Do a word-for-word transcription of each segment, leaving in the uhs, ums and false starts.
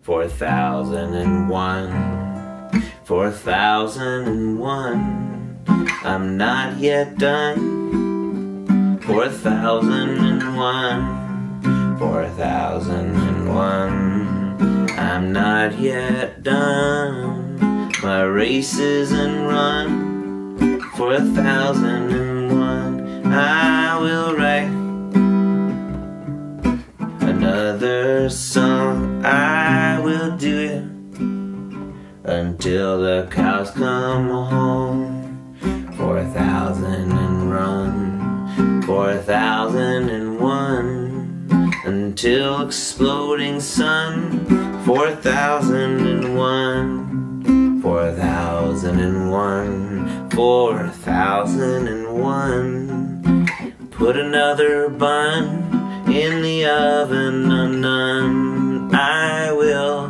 Four thousand and one, four thousand and one, I'm not yet done. Four thousand and one, four thousand and one, I'm not yet done. My race isn't run. Four thousand and one, I will write another song. I will do it until the cows come home. Four thousand and run, four thousand and one, until exploding sun. Four thousand and one, four thousand and one, four thousand and one. Put another bun in the oven, a nun. I will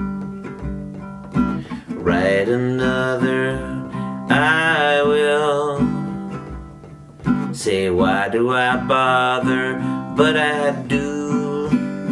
write another. I will say, why do I bother? But I do.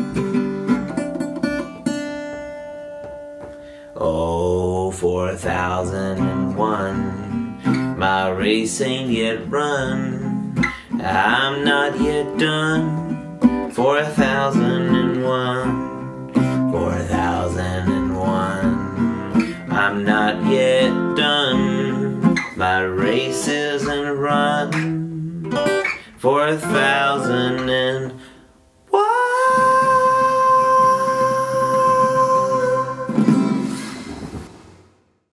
Oh, four thousand and one, my race ain't yet run. I'm not yet done. Four thousand and one, four thousand and one, I'm not yet done. My race isn't run. Four thousand and